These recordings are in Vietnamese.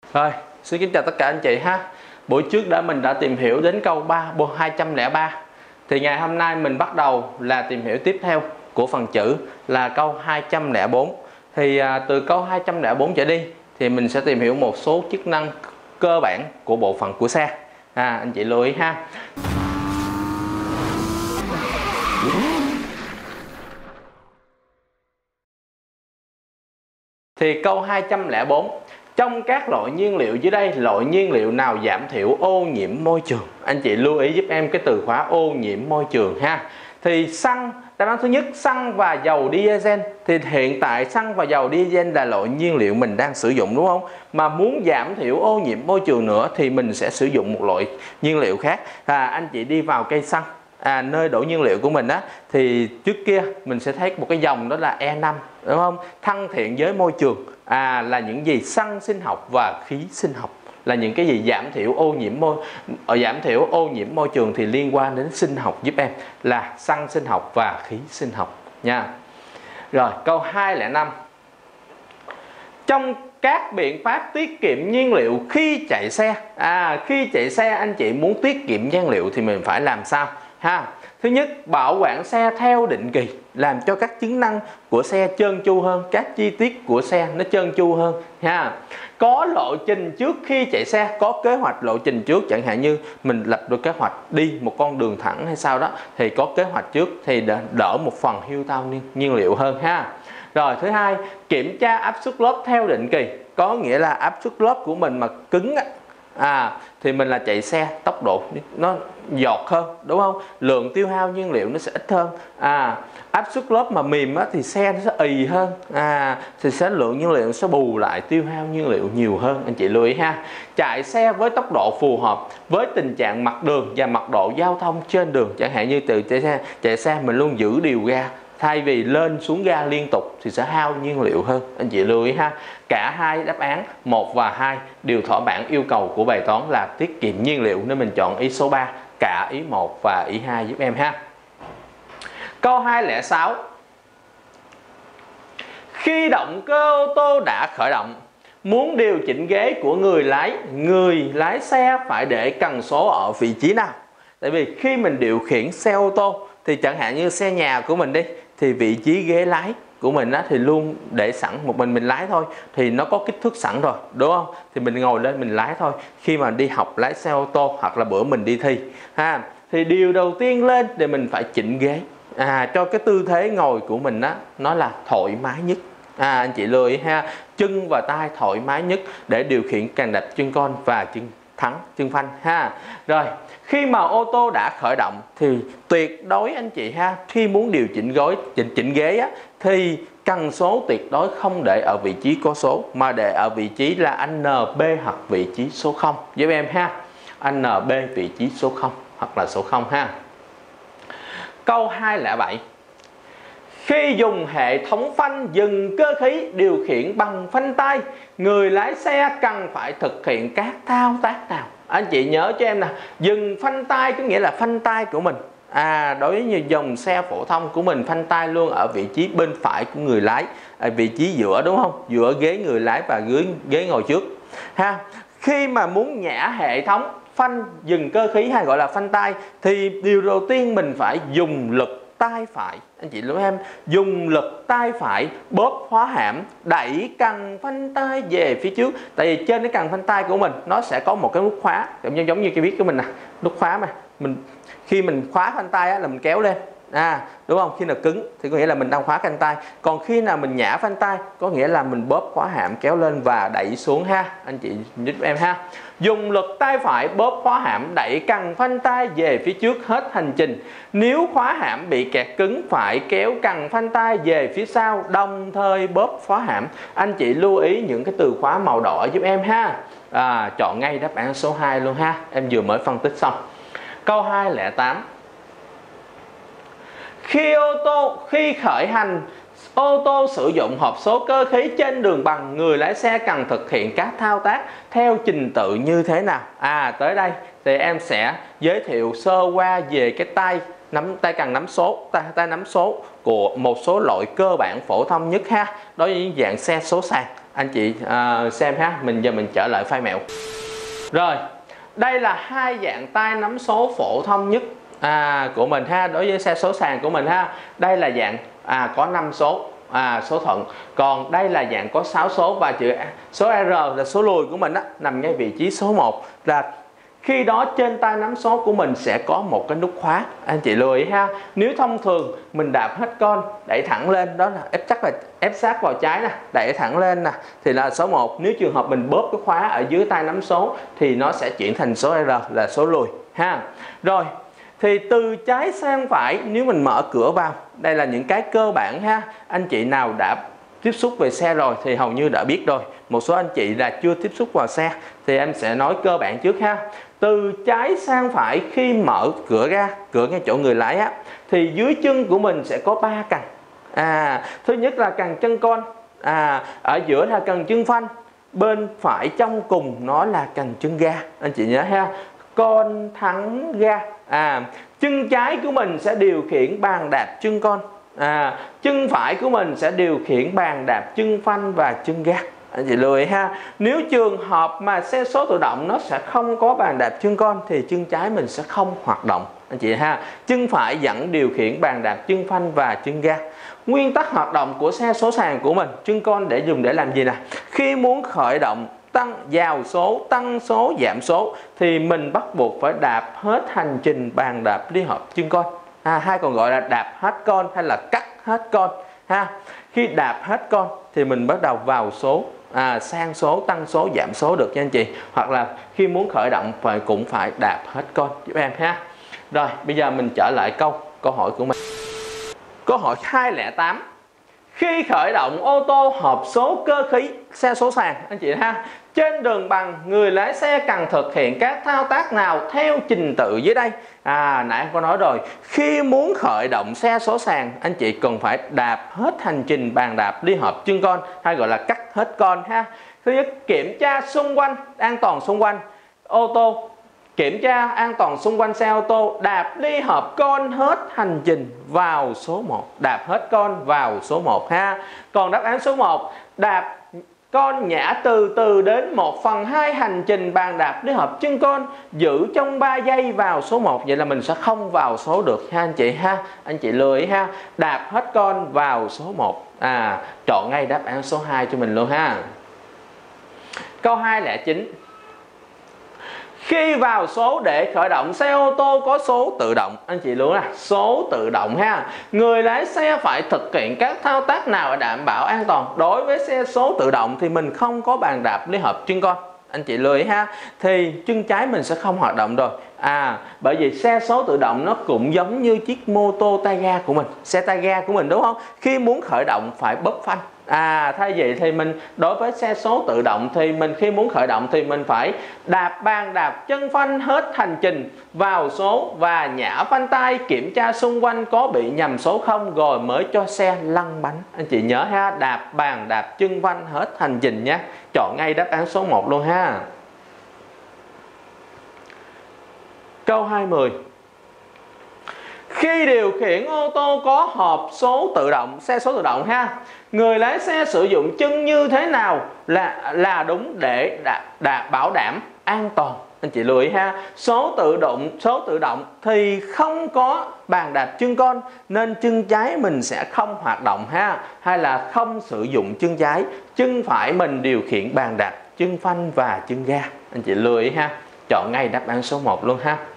Rồi, xin kính chào tất cả anh chị ha. Buổi trước mình đã tìm hiểu đến câu 203. Thì ngày hôm nay mình bắt đầu là tìm hiểu tiếp theo của phần chữ là câu 204. Thì từ câu 204 trở đi thì mình sẽ tìm hiểu một số chức năng cơ bản của bộ phận của xe. Anh chị lưu ý ha. Thì câu 204, trong các loại nhiên liệu dưới đây, loại nhiên liệu nào giảm thiểu ô nhiễm môi trường? Anh chị lưu ý giúp em cái từ khóa ô nhiễm môi trường ha. Thì xăng, đáp án thứ nhất, xăng và dầu diesel. Thì hiện tại xăng và dầu diesel là loại nhiên liệu mình đang sử dụng, đúng không? Mà muốn giảm thiểu ô nhiễm môi trường nữa thì mình sẽ sử dụng một loại nhiên liệu khác. Anh chị đi vào cây xăng, nơi đổ nhiên liệu của mình á, thì trước kia mình sẽ thấy một cái dòng đó là E5, đúng không? Thân thiện với môi trường là những gì? Xăng sinh học và khí sinh học là những cái gì giảm thiểu ô nhiễm môi trường thì liên quan đến sinh học giúp em là xăng sinh học và khí sinh học nha. Rồi câu 205, trong các biện pháp tiết kiệm nhiên liệu khi chạy xe, khi chạy xe anh chị muốn tiết kiệm nhiên liệu thì mình phải làm sao ha? Thứ nhất, bảo quản xe theo định kỳ, làm cho các chức năng của xe trơn tru hơn, các chi tiết của xe nó trơn tru hơn ha. Có lộ trình trước khi chạy xe, có kế hoạch lộ trình trước, chẳng hạn như mình lập được kế hoạch đi một con đường thẳng hay sao đó thì có kế hoạch trước thì đỡ một phần hưu tao nhiên liệu hơn ha. Rồi thứ hai, kiểm tra áp suất lốp theo định kỳ, có nghĩa là áp suất lốp của mình mà cứng thì mình là chạy xe tốc độ nó giọt hơn, đúng không? Lượng tiêu hao nhiên liệu nó sẽ ít hơn. Áp suất lốp mà mềm thì xe nó sẽ ì hơn, thì sẽ lượng nhiên liệu sẽ bù lại tiêu hao nhiên liệu nhiều hơn, anh chị lưu ý ha. Chạy xe với tốc độ phù hợp với tình trạng mặt đường và mật độ giao thông trên đường, chẳng hạn như từ chạy xe mình luôn giữ điều ga, thay vì lên xuống ga liên tục thì sẽ hao nhiên liệu hơn, anh chị lưu ý ha. Cả hai đáp án 1 và 2 đều thỏa mãn yêu cầu của bài toán là tiết kiệm nhiên liệu, nên mình chọn ý số 3, cả ý 1 và ý 2 giúp em ha. Câu 206, khi động cơ ô tô đã khởi động, muốn điều chỉnh ghế của người lái xe phải để cần số ở vị trí nào? Tại vì khi mình điều khiển xe ô tô thì chẳng hạn như xe nhà của mình đi, thì vị trí ghế lái của mình thì luôn để sẵn, một mình lái thôi thì nó có kích thước sẵn rồi, đúng không? Thì mình ngồi lên mình lái thôi. Khi mà đi học lái xe ô tô hoặc là bữa mình đi thi thì điều đầu tiên lên thì mình phải chỉnh ghế cho cái tư thế ngồi của mình nó là thoải mái nhất. Anh chị lưu ý ha, chân và tay thoải mái nhất để điều khiển càng đạp chân con và chân phanh ha. Rồi khi mà ô tô đã khởi động thì tuyệt đối anh chị ha, khi muốn điều chỉnh ghế thì cần số tuyệt đối không để ở vị trí có số mà để ở vị trí là NB hoặc vị trí số 0 giúp em ha. NB vị trí số 0 hoặc là số 0 ha. Câu 207, khi dùng hệ thống phanh dừng cơ khí điều khiển bằng phanh tay, người lái xe cần phải thực hiện các thao tác nào? Anh chị nhớ cho em nè, dừng phanh tay có nghĩa là phanh tay của mình đối với như dòng xe phổ thông của mình, phanh tay luôn ở vị trí bên phải của người lái, vị trí giữa, đúng không? Giữa ghế người lái và ghế ngồi trước ha. Khi mà muốn nhả hệ thống phanh dừng cơ khí hay gọi là phanh tay thì điều đầu tiên mình phải dùng lực tay phải, anh chị lưu em, dùng lực tay phải bóp khóa hãm, đẩy cần phanh tay về phía trước. Tại vì trên cái cần phanh tay của mình nó sẽ có một cái nút khóa, giống như cái viết của mình nè, nút khóa mà khi mình khóa phanh tay là mình kéo lên, đúng không? Khi nào cứng thì có nghĩa là mình đang khóa phanh tay, còn khi nào mình nhả phanh tay có nghĩa là mình bóp khóa hãm kéo lên và đẩy xuống ha, anh chị giúp em ha. Dùng lực tay phải bóp khóa hãm đẩy cần phanh tay về phía trước hết hành trình. Nếu khóa hãm bị kẹt cứng phải kéo cần phanh tay về phía sau, đồng thời bóp khóa hãm. Anh chị lưu ý những cái từ khóa màu đỏ giúp em ha. Chọn ngay đáp án số 2 luôn ha, em vừa mới phân tích xong. Câu 208, khi khởi hành ô tô sử dụng hộp số cơ khí trên đường bằng, người lái xe cần thực hiện các thao tác theo trình tự như thế nào? Tới đây thì em sẽ giới thiệu sơ qua về cái tay cần nắm số của một số loại cơ bản phổ thông nhất ha, đối với dạng xe số sàn. anh chị xem ha. Giờ mình trở lại file mẹo. Rồi, đây là hai dạng tay nắm số phổ thông nhất của mình ha, đối với xe số sàn của mình ha. Đây là dạng có 5 số số thuận, còn đây là dạng có 6 số, và chữ số R là số lùi của mình nằm ngay vị trí số 1. Là khi đó trên tay nắm số của mình sẽ có một cái nút khóa, anh chị lưu ý ha. Nếu thông thường mình đạp hết con, đẩy thẳng lên, đó là ép sát vào trái nè, đẩy thẳng lên nè, thì là số 1. Nếu trường hợp mình bóp cái khóa ở dưới tay nắm số thì nó sẽ chuyển thành số R là số lùi ha. Rồi, thì từ trái sang phải, nếu mình mở cửa vào, đây là những cái cơ bản ha. Anh chị nào đã tiếp xúc về xe rồi thì hầu như đã biết rồi. Một số anh chị là chưa tiếp xúc vào xe thì em sẽ nói cơ bản trước ha. Từ trái sang phải, khi mở cửa ra, cửa ngay chỗ người lái thì dưới chân của mình sẽ có 3 cần. Thứ nhất là cần chân con, ở giữa là cần chân phanh, bên phải trong cùng nó là cần chân ga, anh chị nhớ ha. Con thắng ga. Chân trái của mình sẽ điều khiển bàn đạp chân con, chân phải của mình sẽ điều khiển bàn đạp chân phanh và chân ga, anh chị lưu ý ha. Nếu trường hợp mà xe số tự động nó sẽ không có bàn đạp chân con thì chân trái mình sẽ không hoạt động, anh chị ha. Chân phải vẫn điều khiển bàn đạp chân phanh và chân ga. Nguyên tắc hoạt động của xe số sàn của mình, chân con để dùng để làm gì nè? Khi muốn khởi động, vào số, tăng số, giảm số thì mình bắt buộc phải đạp hết hành trình bàn đạp liên hợp chân con, hay còn gọi là đạp hết con hay là cắt hết con ha. Khi đạp hết con thì mình bắt đầu vào số, sang số, tăng số, giảm số được nha anh chị. Hoặc là khi muốn khởi động cũng phải đạp hết con giúp em ha. Rồi, bây giờ mình trở lại câu hỏi của mình. Câu hỏi 208. Khi khởi động ô tô hộp số cơ khí xe số sàn, anh chị ha, trên đường bằng, người lái xe cần thực hiện các thao tác nào theo trình tự dưới đây? Nãy em có nói rồi, khi muốn khởi động xe số sàn, anh chị cần phải đạp hết hành trình bàn đạp liên hợp chân con, hay gọi là cắt hết con ha. Thứ nhất, kiểm tra xung quanh, an toàn xung quanh ô tô. Kiểm tra an toàn xung quanh xe ô tô, đạp ly hợp con hết hành trình vào số 1. Đạp hết con vào số 1 ha. Còn đáp án số 1, đạp con nhả từ từ đến 1/2 hành trình bàn đạp ly hợp chân con, giữ trong 3 giây vào số 1. Vậy là mình sẽ không vào số được ha anh chị ha. Anh chị lưu ý ha. Đạp hết con vào số 1. Chọn ngay đáp án số 2 cho mình luôn ha. Câu 209. Khi vào số để khởi động xe ô tô có số tự động, anh chị luôn số tự động ha. Người lái xe phải thực hiện các thao tác nào để đảm bảo an toàn? Đối với xe số tự động thì mình không có bàn đạp liên hợp chân con, anh chị lưu ý ha. Thì chân trái mình sẽ không hoạt động rồi. Bởi vì xe số tự động nó cũng giống như chiếc mô tô tay ga của mình, xe tay ga của mình đúng không? Khi muốn khởi động phải bóp phanh. Thay vậy thì mình đối với xe số tự động thì mình khi muốn khởi động thì mình phải đạp bàn đạp chân phanh hết hành trình vào số và nhả phanh tay, kiểm tra xung quanh có bị nhầm số không rồi mới cho xe lăn bánh. Anh chị nhớ ha, đạp bàn đạp chân phanh hết hành trình nhé. Chọn ngay đáp án số 1 luôn ha. Câu 20. Khi điều khiển ô tô có hộp số tự động, xe số tự động ha, người lái xe sử dụng chân như thế nào là đúng để bảo đảm an toàn? Anh chị lưu ý ha. Số tự động thì không có bàn đạp chân con nên chân trái mình sẽ không hoạt động ha, hay là không sử dụng chân trái. Chân phải mình điều khiển bàn đạp chân phanh và chân ga. Anh chị lưu ý ha. Chọn ngay đáp án số 1 luôn ha.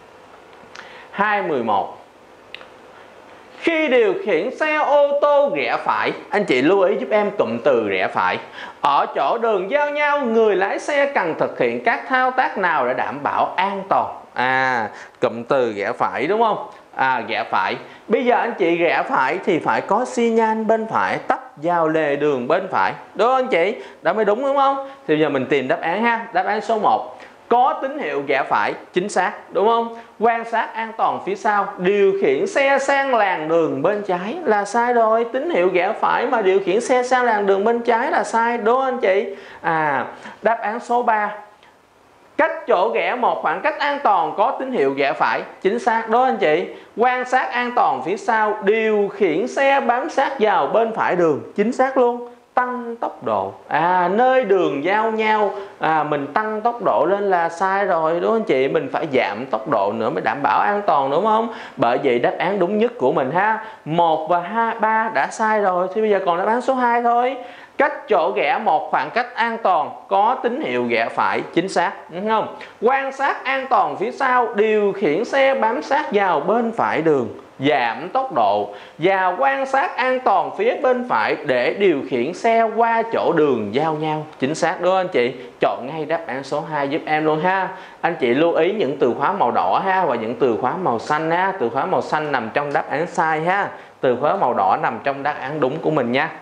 211. Khi điều khiển xe ô tô rẽ phải, anh chị lưu ý giúp em cụm từ rẽ phải. Ở chỗ đường giao nhau, người lái xe cần thực hiện các thao tác nào để đảm bảo an toàn? Cụm từ rẽ phải đúng không? Rẽ phải. Bây giờ anh chị rẽ phải thì phải có xi nhan bên phải, tấp vào lề đường bên phải. Đúng không anh chị? Đó mới đúng không? Thì giờ mình tìm đáp án ha. Đáp án số 1. Có tín hiệu rẽ phải, chính xác đúng không? Quan sát an toàn phía sau, điều khiển xe sang làn đường bên trái là sai rồi. Tín hiệu rẽ phải mà điều khiển xe sang làn đường bên trái là sai, đúng không anh chị? Đáp án số 3. Cách chỗ rẽ một khoảng cách an toàn, có tín hiệu rẽ phải, chính xác đó anh chị. Quan sát an toàn phía sau, điều khiển xe bám sát vào bên phải đường, chính xác luôn. tăng tốc độ. Nơi đường giao nhau mình tăng tốc độ lên là sai rồi, đúng không anh chị? Mình phải giảm tốc độ nữa mới đảm bảo an toàn, đúng không? Bởi vậy đáp án đúng nhất của mình ha, 1 và 2, 3 đã sai rồi, thì bây giờ còn đáp án số 2 thôi. Cách chỗ rẽ một khoảng cách an toàn, có tín hiệu rẽ phải, chính xác, đúng không? Quan sát an toàn phía sau, điều khiển xe bám sát vào bên phải đường, giảm tốc độ, và quan sát an toàn phía bên phải để điều khiển xe qua chỗ đường giao nhau, chính xác, đúng không anh chị? Chọn ngay đáp án số 2 giúp em luôn ha. Anh chị lưu ý những từ khóa màu đỏ ha, và những từ khóa màu xanh ha. Từ khóa màu xanh nằm trong đáp án sai ha, từ khóa màu đỏ nằm trong đáp án đúng của mình nha.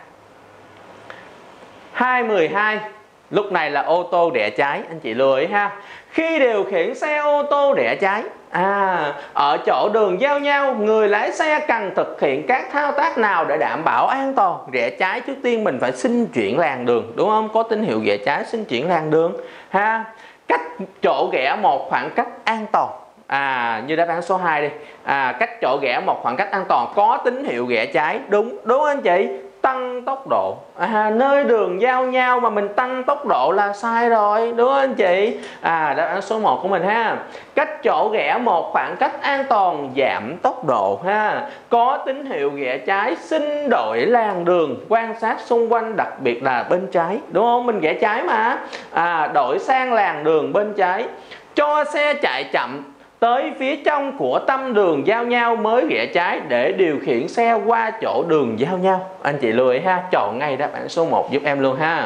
2.12. Lúc này là ô tô rẽ trái, anh chị lưu ý ha. Khi điều khiển xe ô tô rẽ trái, ở chỗ đường giao nhau, người lái xe cần thực hiện các thao tác nào để đảm bảo an toàn? Rẽ trái trước tiên mình phải xin chuyển làn đường, đúng không? Có tín hiệu rẽ trái xin chuyển làn đường ha. Cách chỗ rẽ một khoảng cách an toàn, như đáp án số 2 đi. Cách chỗ rẽ một khoảng cách an toàn, có tín hiệu rẽ trái, đúng anh chị? Tăng tốc độ, nơi đường giao nhau mà mình tăng tốc độ là sai rồi, đúng không anh chị? Đáp án số 1 của mình ha. Cách chỗ rẽ một khoảng cách an toàn, giảm tốc độ ha. Có tín hiệu rẽ trái xin đổi làn đường, quan sát xung quanh, đặc biệt là bên trái, đúng không? Mình rẽ trái mà. Đổi sang làn đường bên trái. Cho xe chạy chậm tới phía trong của tâm đường giao nhau mới rẽ trái để điều khiển xe qua chỗ đường giao nhau. Anh chị lưu ý ha, chọn ngay đáp án số 1 giúp em luôn ha.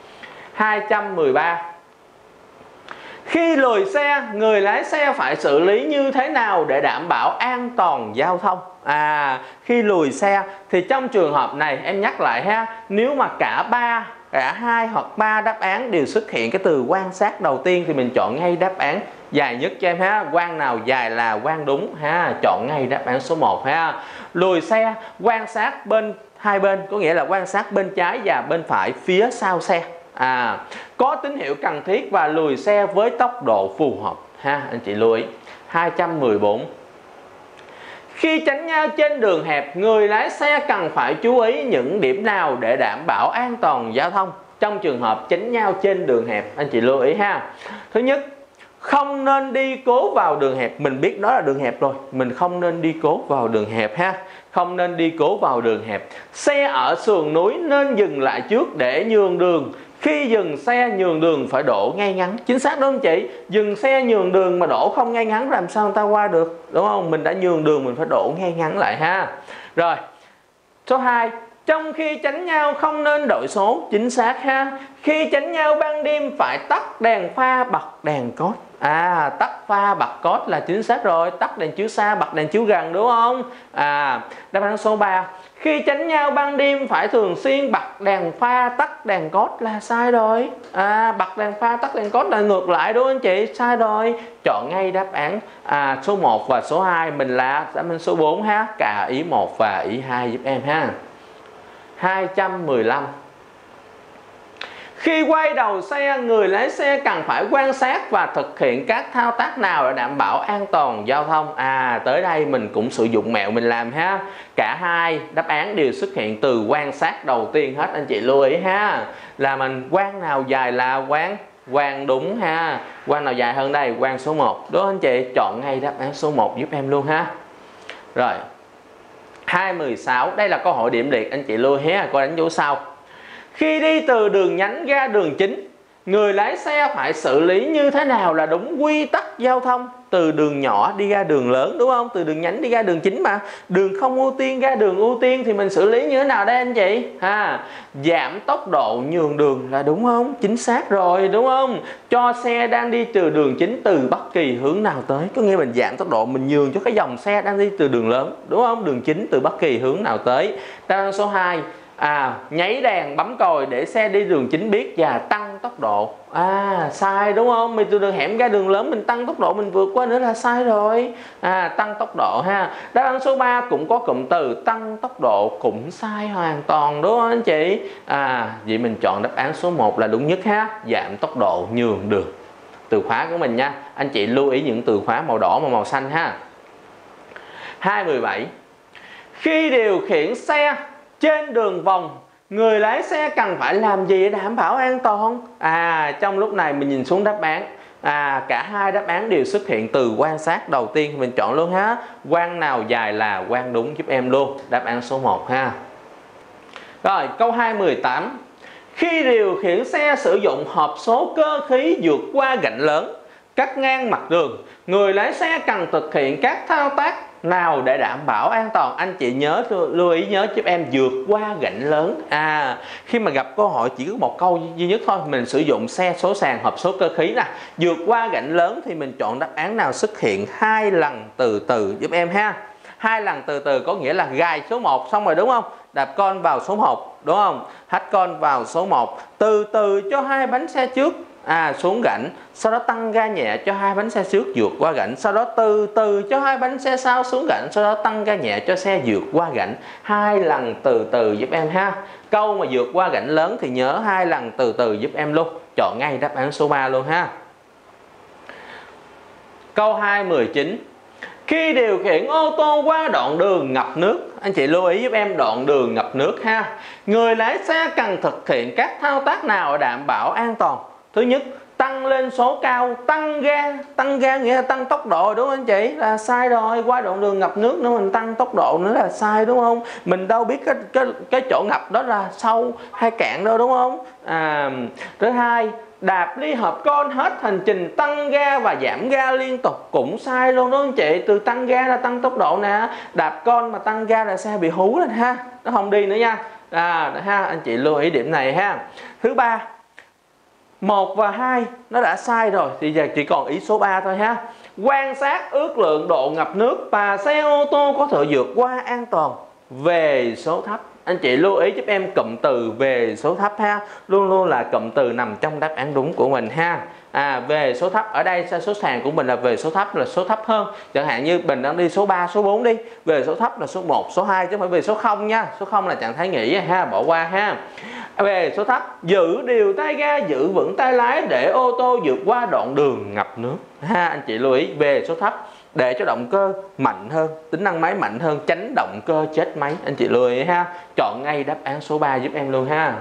213. Khi lùi xe, người lái xe phải xử lý như thế nào để đảm bảo an toàn giao thông? Khi lùi xe thì trong trường hợp này em nhắc lại ha, nếu mà cả 2 hoặc 3 đáp án đều xuất hiện cái từ quan sát đầu tiên thì mình chọn ngay đáp án dài nhất cho em ha. Quan nào dài là quan đúng ha, chọn ngay đáp án số 1 ha. Lùi xe, quan sát hai bên, có nghĩa là quan sát bên trái và bên phải phía sau xe. Có tín hiệu cần thiết và lùi xe với tốc độ phù hợp ha, anh chị lưu ý. 214. Khi tránh nhau trên đường hẹp, người lái xe cần phải chú ý những điểm nào để đảm bảo an toàn giao thông trong trường hợp tránh nhau trên đường hẹp, anh chị lưu ý ha. Thứ nhất, không nên đi cố vào đường hẹp. Mình biết đó là đường hẹp rồi, mình không nên đi cố vào đường hẹp ha. Không nên đi cố vào đường hẹp. Xe ở sườn núi nên dừng lại trước để nhường đường. Khi dừng xe nhường đường phải đổ ngay ngắn, chính xác đúng không chị? Dừng xe nhường đường mà đổ không ngay ngắn làm sao người ta qua được, đúng không? Mình đã nhường đường mình phải đổ ngay ngắn lại ha. Rồi, số 2, trong khi tránh nhau không nên đổi số, chính xác ha. Khi tránh nhau ban đêm phải tắt đèn pha, bật đèn cốt. Tắt pha bật cốt là chính xác rồi, tắt đèn chiếu xa bật đèn chiếu gần, đúng không? Đáp án số 3, khi tránh nhau ban đêm phải thường xuyên bật đèn pha tắt đèn cốt là sai rồi. Bật đèn pha tắt đèn cốt là ngược lại, đúng không anh chị? Sai rồi. Chọn ngay đáp án số 1 và số 2, mình là đáp án số 4 ha. Cả ý 1 và ý 2 giúp em ha. 215. Khi quay đầu xe, người lái xe cần phải quan sát và thực hiện các thao tác nào để đảm bảo an toàn giao thông? Tới đây mình cũng sử dụng mẹo mình làm ha. Cả hai đáp án đều xuất hiện từ quan sát đầu tiên hết, anh chị lưu ý ha. Là mình quan nào dài là quan đúng ha. Quan nào dài hơn đây? Quan số 1. Đúng anh chị? Chọn ngay đáp án số 1 giúp em luôn ha. Rồi. 216, đây là câu hỏi điểm liệt, anh chị lưu ý ha, cô đánh dấu sau. Khi đi từ đường nhánh ra đường chính, người lái xe phải xử lý như thế nào là đúng quy tắc giao thông? Từ đường nhỏ đi ra đường lớn, đúng không? Từ đường nhánh đi ra đường chính mà. Đường không ưu tiên ra đường ưu tiên thì mình xử lý như thế nào đây anh chị? Giảm tốc độ nhường đường là đúng không? Chính xác rồi, đúng không? Cho xe đang đi từ đường chính từ bất kỳ hướng nào tới. Có nghĩa mình giảm tốc độ, mình nhường cho cái dòng xe đang đi từ đường lớn, đúng không? Đường chính từ bất kỳ hướng nào tới. Đáp án số 2, nháy đèn bấm còi để xe đi đường chính biết và tăng tốc độ. Sai đúng không? Mình từ đường hẻm ra đường lớn mình tăng tốc độ, mình vượt qua nữa là sai rồi. Tăng tốc độ ha. Đáp án số 3 cũng có cụm từ tăng tốc độ, cũng sai hoàn toàn, đúng không anh chị? Vậy mình chọn đáp án số 1 là đúng nhất ha. Giảm tốc độ nhường đường. Từ khóa của mình nha. Anh chị lưu ý những từ khóa màu đỏ và màu xanh ha. 217. Khi điều khiển xe trên đường vòng, người lái xe cần phải làm gì để đảm bảo an toàn? Trong lúc này mình nhìn xuống đáp án, cả hai đáp án đều xuất hiện từ quan sát. Đầu tiên mình chọn luôn ha, quang nào dài là quang đúng giúp em luôn, đáp án số 1 ha. Rồi câu 218, khi điều khiển xe sử dụng hộp số cơ khí vượt qua gạch lớn cắt ngang mặt đường, người lái xe cần thực hiện các thao tác nào để đảm bảo an toàn? Anh chị nhớ, lưu ý nhớ giúp em vượt qua gạch lớn. Khi mà gặp câu hỏi chỉ có một câu duy nhất thôi, mình sử dụng xe số sàn hộp số cơ khí nè, vượt qua gạch lớn thì mình chọn đáp án nào xuất hiện 2 lần từ từ giúp em ha. 2 lần từ từ có nghĩa là gài số 1 xong rồi đúng không? Đạp con vào số 1 đúng không? Hất con vào số 1, từ từ cho hai bánh xe trước xuống gảnh, sau đó tăng ga nhẹ cho hai bánh xe trước vượt qua gảnh, sau đó từ từ cho hai bánh xe sau xuống gảnh, sau đó tăng ga nhẹ cho xe vượt qua gảnh. 2 lần từ từ giúp em ha. Câu mà vượt qua gảnh lớn thì nhớ 2 lần từ từ giúp em luôn. Chọn ngay đáp án số 3 luôn ha. Câu 219, khi điều khiển ô tô qua đoạn đường ngập nước, anh chị lưu ý giúp em đoạn đường ngập nước ha, người lái xe cần thực hiện các thao tác nào để đảm bảo an toàn? Thứ nhất, tăng lên số cao, tăng ga nghĩa là tăng tốc độ đúng không anh chị? Là sai rồi, qua đoạn đường ngập nước nữa mình tăng tốc độ nữa là sai đúng không? Mình đâu biết cái chỗ ngập đó là sâu hay cạn đâu đúng không? Thứ hai, đạp ly hợp con hết hành trình tăng ga và giảm ga liên tục cũng sai luôn đó anh chị. Từ tăng ga là tăng tốc độ nè, đạp con mà tăng ga là xe bị hú lên ha, nó không đi nữa nha. Anh chị lưu ý điểm này ha. Thứ ba, 1 và 2 nó đã sai rồi thì giờ chỉ còn ý số 3 thôi ha. Quan sát ước lượng độ ngập nước và xe ô tô có thể vượt qua an toàn về số thấp. Anh chị lưu ý giúp em cụm từ về số thấp ha, luôn luôn là cụm từ nằm trong đáp án đúng của mình ha. Về số thấp ở đây số sàn của mình là về số thấp, là số thấp hơn. Chẳng hạn như mình đang đi số 3, số 4 đi, về số thấp là số 1, số 2 chứ không phải về số 0 nha. Số 0 là trạng thái nghỉ ha, bỏ qua ha. Về số thấp, giữ điều tay ga, giữ vững tay lái để ô tô vượt qua đoạn đường ngập nước ha. Anh chị lưu ý về số thấp để cho động cơ mạnh hơn, tính năng máy mạnh hơn, tránh động cơ chết máy. Anh chị lưu ý ha. Chọn ngay đáp án số 3 giúp em luôn ha.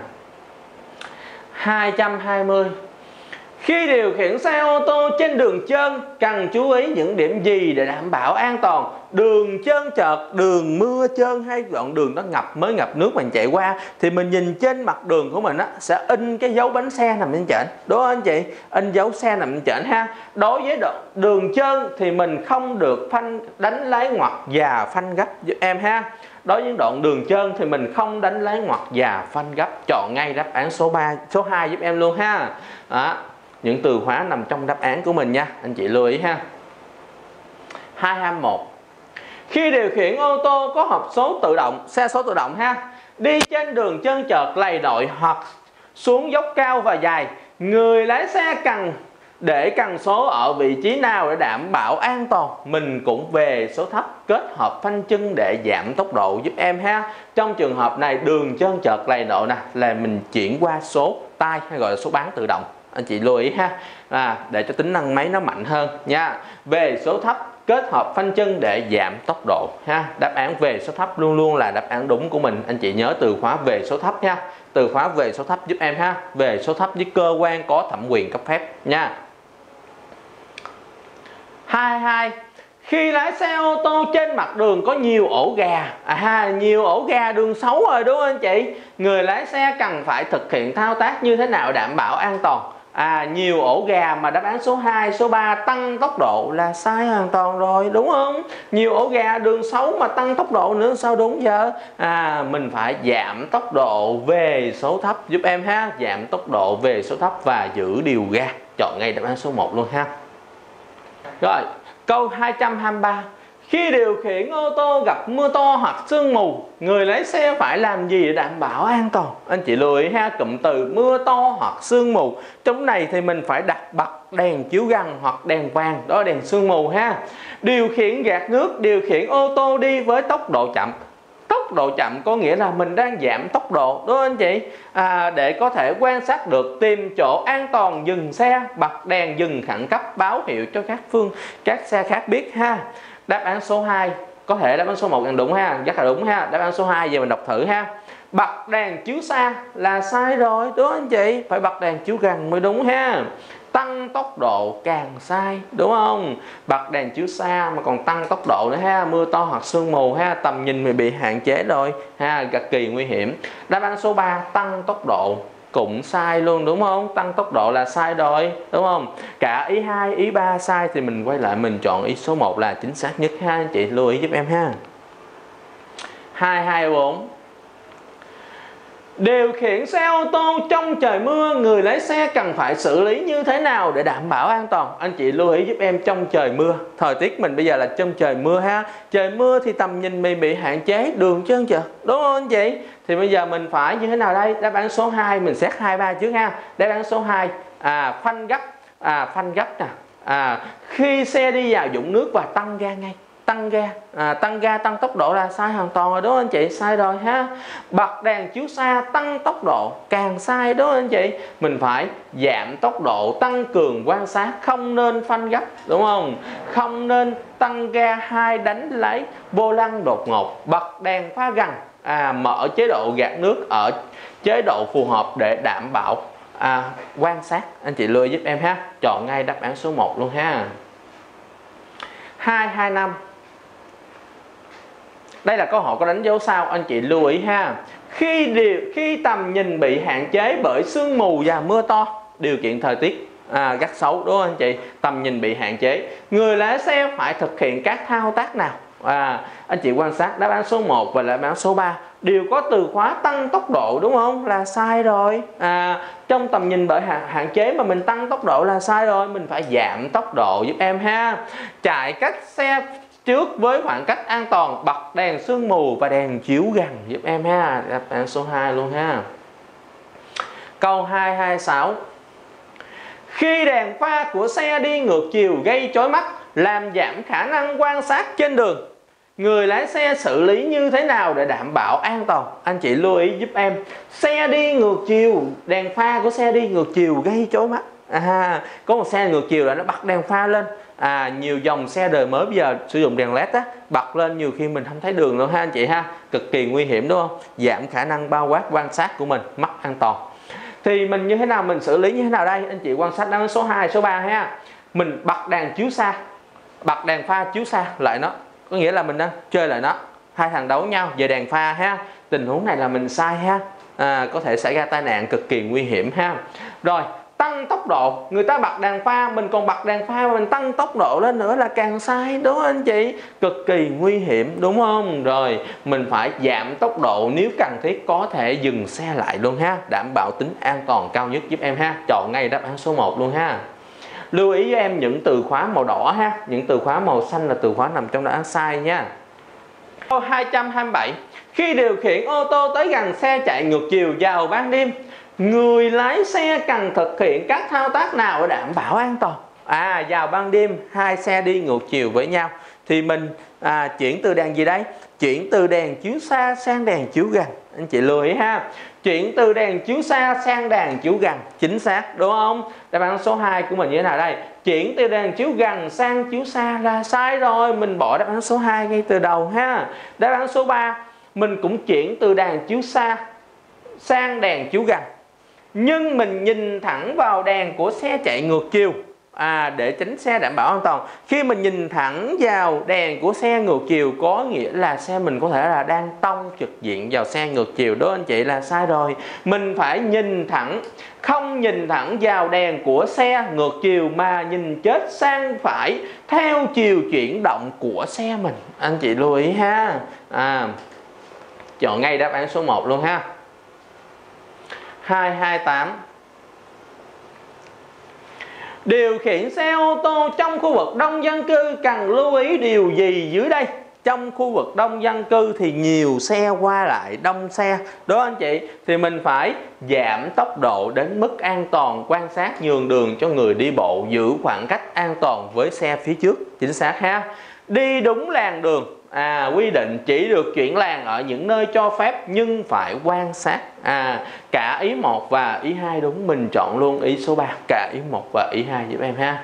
220, khi điều khiển xe ô tô trên đường trơn cần chú ý những điểm gì để đảm bảo an toàn? Đường trơn trượt, đường mưa trơn hay đoạn đường nó mới ngập nước mình chạy qua thì mình nhìn trên mặt đường của mình sẽ in cái dấu bánh xe nằm trên trển, đúng không anh chị? In dấu xe nằm trên trển ha. Đối với đường trơn thì mình không được đánh lái ngoặt và phanh gấp giúp em ha. Đối với đoạn đường trơn thì mình không đánh lái ngoặt và phanh gấp. Chọn ngay đáp án số 3, số 2 giúp em luôn ha. Những từ khóa nằm trong đáp án của mình nha, anh chị lưu ý ha. 221, khi điều khiển ô tô có hộp số tự động, xe số tự động ha, đi trên đường trơn trượt, lầy lội hoặc xuống dốc cao và dài, người lái xe cần để cần số ở vị trí nào để đảm bảo an toàn? Mình cũng về số thấp kết hợp phanh chân để giảm tốc độ giúp em ha. Trong trường hợp này đường trơn trượt lầy lội nè là mình chuyển qua số tay hay gọi là số bán tự động, anh chị lưu ý ha, để cho tính năng máy nó mạnh hơn nha. Về số thấp kết hợp phanh chân để giảm tốc độ ha. Đáp án về số thấp luôn luôn là đáp án đúng của mình. Anh chị nhớ từ khóa về số thấp nha, từ khóa về số thấp giúp em ha. Về số thấp với cơ quan có thẩm quyền cấp phép nha. 22, khi lái xe ô tô trên mặt đường có nhiều ổ gà, nhiều ổ gà đường xấu rồi đúng không anh chị? Người lái xe cần phải thực hiện thao tác như thế nào đảm bảo an toàn? Nhiều ổ gà mà đáp án số 2, số 3 tăng tốc độ là sai hoàn toàn rồi đúng không? Nhiều ổ gà đường xấu mà tăng tốc độ nữa sao đúng giờ? Mình phải giảm tốc độ về số thấp giúp em ha. Giảm tốc độ về số thấp và giữ điều ga. Chọn ngay đáp án số 1 luôn ha. Rồi, câu 223, khi điều khiển ô tô gặp mưa to hoặc sương mù, người lái xe phải làm gì để đảm bảo an toàn? Anh chị lưu ý ha, cụm từ mưa to hoặc sương mù. Trong này thì mình phải đặt bật đèn chiếu găng hoặc đèn vàng, đó là đèn sương mù ha. Điều khiển gạt nước, điều khiển ô tô đi với tốc độ chậm. Tốc độ chậm có nghĩa là mình đang giảm tốc độ, đúng không anh chị? Để có thể quan sát được, tìm chỗ an toàn dừng xe, bật đèn dừng khẩn cấp báo hiệu cho các xe khác biết ha. Đáp án số 2, có thể đáp án số 1 là đúng ha, rất là đúng ha. Đáp án số 2 giờ mình đọc thử ha. Bật đèn chiếu xa là sai rồi, đúng không anh chị? Phải bật đèn chiếu gần mới đúng ha. Tăng tốc độ càng sai, đúng không? Bật đèn chiếu xa mà còn tăng tốc độ nữa ha, mưa to hoặc sương mù ha, tầm nhìn mình bị hạn chế rồi ha, cực kỳ nguy hiểm. Đáp án số 3 tăng tốc độ cũng sai luôn, đúng không? Tăng tốc độ là sai rồi, đúng không? Cả ý 2, ý 3 sai thì mình quay lại mình chọn ý số 1 là chính xác nhất ha, anh chị lưu ý giúp em ha. 224. Điều khiển xe ô tô trong trời mưa, người lái xe cần phải xử lý như thế nào để đảm bảo an toàn? Anh chị lưu ý giúp em trong trời mưa. Thời tiết mình bây giờ là trong trời mưa ha. Trời mưa thì tầm nhìn mình bị hạn chế đường chứ chưa? Đúng không anh chị? Thì bây giờ mình phải như thế nào đây? Đáp án số 2 mình xét 2 3 trước ha. Đáp án số 2 phanh gấp, phanh gấp nè. Khi xe đi vào vũng nước và tăng ga ngay. Tăng ga tăng tốc độ là sai hoàn toàn rồi, đúng không anh chị? Sai rồi ha. Bật đèn chiếu xa tăng tốc độ càng sai, đúng không anh chị? Mình phải giảm tốc độ, tăng cường quan sát, không nên phanh gấp, đúng không? Không nên tăng ga hay đánh lái vô lăng đột ngột. Bật đèn pha gần, mở chế độ gạt nước ở chế độ phù hợp để đảm bảo quan sát. Anh chị lưu ý giúp em ha. Chọn ngay đáp án số 1 luôn ha. 225. Đây là câu hỏi có đánh dấu sao, anh chị lưu ý ha. Khi tầm nhìn bị hạn chế bởi sương mù và mưa to, điều kiện thời tiết rất xấu, đúng không anh chị? Tầm nhìn bị hạn chế, người lái xe phải thực hiện các thao tác nào? Anh chị quan sát đáp án số 1 và đáp án số 3 đều có từ khóa tăng tốc độ, đúng không? Là sai rồi. Trong tầm nhìn bởi hạn chế mà mình tăng tốc độ là sai rồi, mình phải giảm tốc độ giúp em ha. Chạy cách xe trước với khoảng cách an toàn, bật đèn sương mù và đèn chiếu gần giúp em ha. Đáp án số 2 luôn ha. Câu 226. Khi đèn pha của xe đi ngược chiều gây chói mắt, làm giảm khả năng quan sát trên đường, người lái xe xử lý như thế nào để đảm bảo an toàn? Anh chị lưu ý giúp em. Xe đi ngược chiều, đèn pha của xe đi ngược chiều gây chói mắt. Có một xe ngược chiều là nó bật đèn pha lên. Nhiều dòng xe đời mới bây giờ sử dụng đèn led bật lên nhiều khi mình không thấy đường đâu ha anh chị ha. Cực kỳ nguy hiểm, đúng không? Giảm khả năng bao quát quan sát của mình, mất an toàn. Thì mình như thế nào, mình xử lý như thế nào đây? Anh chị quan sát đáp án số 2, số 3 ha. Mình bật đèn chiếu xa, bật đèn pha chiếu xa lại nó, có nghĩa là mình đang chơi lại nó, hai thằng đấu nhau về đèn pha ha. Tình huống này là mình sai ha, có thể xảy ra tai nạn cực kỳ nguy hiểm ha. Rồi tăng tốc độ, người ta bật đèn pha, mình còn bật đèn pha mà mình tăng tốc độ lên nữa là càng sai, đúng không anh chị? Cực kỳ nguy hiểm, đúng không? Rồi mình phải giảm tốc độ, nếu cần thiết có thể dừng xe lại luôn ha, đảm bảo tính an toàn cao nhất giúp em ha. Chọn ngay đáp án số 1 luôn ha. Lưu ý với em những từ khóa màu đỏ ha, những từ khóa màu xanh là từ khóa nằm trong đáp án sai nha. Câu 227. Khi điều khiển ô tô tới gần xe chạy ngược chiều vào ban đêm, người lái xe cần thực hiện các thao tác nào để đảm bảo an toàn? Vào ban đêm hai xe đi ngược chiều với nhau thì mình chuyển từ đèn gì đây? Chuyển từ đèn chiếu xa sang đèn chiếu gần. Anh chị lưu ý ha. Chuyển từ đèn chiếu xa sang đèn chiếu gần, chính xác, đúng không? Đáp án số 2 của mình như thế nào đây? Chuyển từ đèn chiếu gần sang chiếu xa là sai rồi, mình bỏ đáp án số 2 ngay từ đầu ha. Đáp án số 3 mình cũng chuyển từ đèn chiếu xa sang đèn chiếu gần, nhưng mình nhìn thẳng vào đèn của xe chạy ngược chiều để tránh xe đảm bảo an toàn. Khi mình nhìn thẳng vào đèn của xe ngược chiều có nghĩa là xe mình có thể là đang tông trực diện vào xe ngược chiều, đó anh chị, là sai rồi. Mình phải nhìn thẳng, không nhìn thẳng vào đèn của xe ngược chiều mà nhìn chết sang phải theo chiều chuyển động của xe mình. Anh chị lưu ý ha. Chọn ngay đáp án số 1 luôn ha. 228. Điều khiển xe ô tô trong khu vực đông dân cư cần lưu ý điều gì dưới đây? Trong khu vực đông dân cư thì nhiều xe qua lại, đông xe, đó anh chị, thì mình phải giảm tốc độ đến mức an toàn, quan sát nhường đường cho người đi bộ, giữ khoảng cách an toàn với xe phía trước, chính xác ha. Đi đúng làn đường, quy định chỉ được chuyển làn ở những nơi cho phép nhưng phải quan sát. Cả ý 1 và ý 2 đúng, mình chọn luôn ý số 3, cả ý 1 và ý 2 giúp em ha.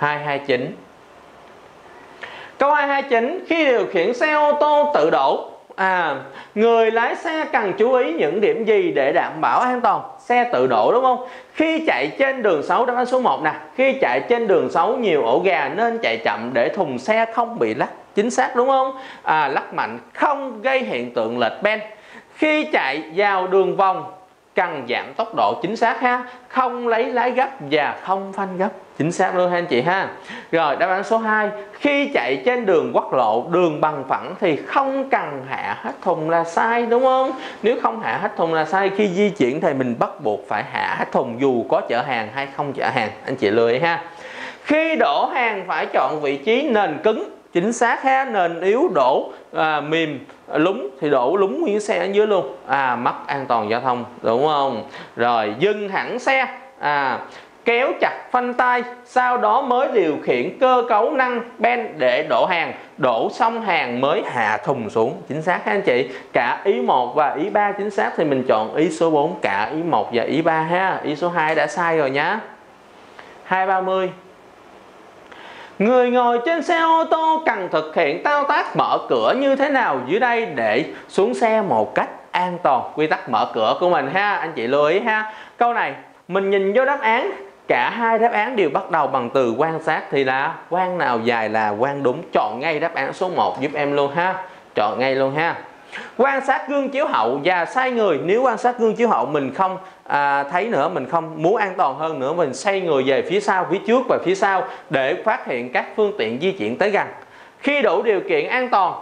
229. Câu 229. Khi điều khiển xe ô tô tự đổ, Người lái xe cần chú ý những điểm gì để đảm bảo an toàn? Xe tự đổ đúng không? Khi chạy trên đường xấu, đáp án số 1 nè. Khi chạy trên đường xấu nhiều ổ gà nên chạy chậm để thùng xe không bị lắc. Chính xác đúng không? Lắc mạnh không gây hiện tượng lệch ben. Khi chạy vào đường vòng cần giảm tốc độ, chính xác ha. Không lấy lái gấp và không phanh gấp, chính xác luôn ha anh chị ha. Rồi đáp án số 2, khi chạy trên đường quốc lộ, đường bằng phẳng thì không cần hạ hết thùng là sai đúng không? Nếu không hạ hết thùng là sai, khi di chuyển thì mình bắt buộc phải hạ hết thùng dù có chở hàng hay không chở hàng, anh chị lưu ý ha. Khi đổ hàng phải chọn vị trí nền cứng, chính xác ha. Nền yếu đổ mềm lúng thì đổ lúng nguyên xe ở dưới luôn, mất an toàn giao thông đúng không? Rồi dừng hẳn xe, kéo chặt phanh tay, sau đó mới điều khiển cơ cấu nâng ben để đổ hàng, đổ xong hàng mới hạ thùng xuống, chính xác ha anh chị. Cả ý 1 và ý 3 chính xác thì mình chọn ý số 4, cả ý 1 và ý 3 ha. Ý số 2 đã sai rồi nhá. 230. Người ngồi trên xe ô tô cần thực hiện thao tác mở cửa như thế nào dưới đây để xuống xe một cách an toàn? Quy tắc mở cửa của mình ha, anh chị lưu ý ha. Câu này mình nhìn vô đáp án, cả hai đáp án đều bắt đầu bằng từ quan sát thì là quan nào dài là quan đúng. Chọn ngay đáp án số 1 giúp em luôn ha. Chọn ngay luôn ha. Quan sát gương chiếu hậu và xoay người. Nếu quan sát gương chiếu hậu mình không thấy nữa, mình không muốn an toàn hơn nữa, mình xoay người về phía sau, phía trước và phía sau để phát hiện các phương tiện di chuyển tới gần. Khi đủ điều kiện an toàn,